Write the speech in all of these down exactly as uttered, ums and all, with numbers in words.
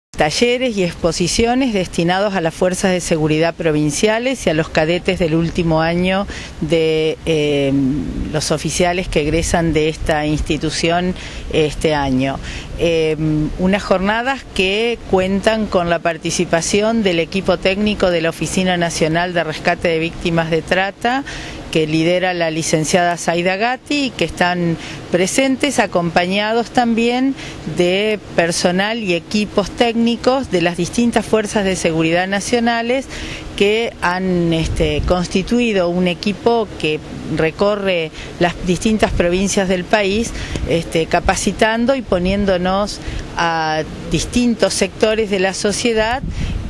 Talleres y exposiciones destinados a las fuerzas de seguridad provinciales y a los cadetes del último año de eh, los oficiales que egresan de esta institución este año. Eh, unas jornadas que cuentan con la participación del equipo técnico de la Oficina Nacional de Rescate de Víctimas de Trata, que lidera la licenciada Zaida Gatti, y que están presentes acompañados también de personal y equipos técnicos de las distintas fuerzas de seguridad nacionales que han este, constituido un equipo que recorre las distintas provincias del país, este, capacitando y poniéndonos a distintos sectores de la sociedad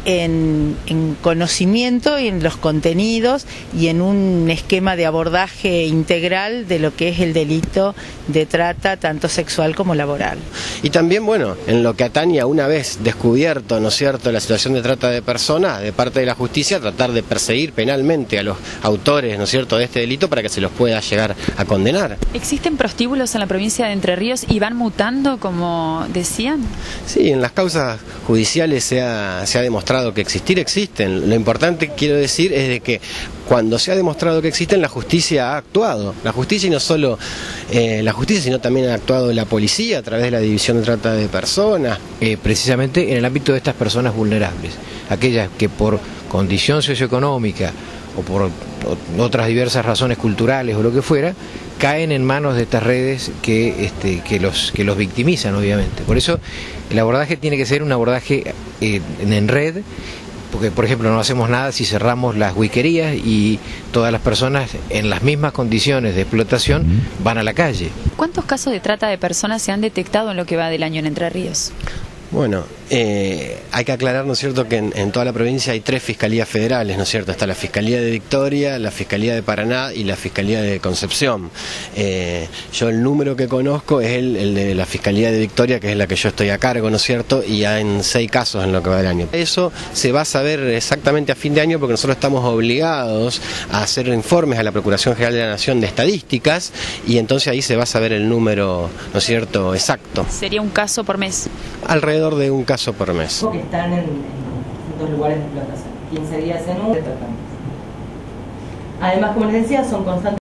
En, en conocimiento y en los contenidos y en un esquema de abordaje integral de lo que es el delito de trata, tanto sexual como laboral. Y también, bueno, en lo que atañe a una vez descubierto, ¿no es cierto?, la situación de trata de personas, de parte de la justicia, tratar de perseguir penalmente a los autores, ¿no es cierto?, de este delito para que se los pueda llegar a condenar. ¿Existen prostíbulos en la provincia de Entre Ríos y van mutando, como decían? Sí, en las causas judiciales se ha, se ha demostrado que existir existen. Lo importante, quiero decir, es de que cuando se ha demostrado que existen, la justicia ha actuado. La justicia y no solo eh, la justicia, sino también ha actuado la policía a través de la División de Trata de Personas. Eh, precisamente en el ámbito de estas personas vulnerables, aquellas que por condición socioeconómica o por otras diversas razones culturales o lo que fuera, caen en manos de estas redes que, este, que, los, que los victimizan, obviamente. Por eso el abordaje tiene que ser un abordaje eh, en red, porque por ejemplo no hacemos nada si cerramos las huiquerías y todas las personas en las mismas condiciones de explotación van a la calle. ¿Cuántos casos de trata de personas se han detectado en lo que va del año en Entre Ríos? Bueno, eh, hay que aclarar, ¿no es cierto?, que en, en toda la provincia hay tres fiscalías federales, ¿no es cierto? Está la Fiscalía de Victoria, la Fiscalía de Paraná y la Fiscalía de Concepción. Eh, yo el número que conozco es el, el de la Fiscalía de Victoria, que es la que yo estoy a cargo, ¿no es cierto?, y hay en seis casos en lo que va del año. Eso se va a saber exactamente a fin de año porque nosotros estamos obligados a hacer informes a la Procuración General de la Nación de estadísticas y entonces ahí se va a saber el número, ¿no es cierto?, exacto. ¿Sería un caso por mes? Alrededor de un caso por mes. Que están en, en distintos lugares de explotación, quince días en un tratamiento. Además, como les decía, son constantes.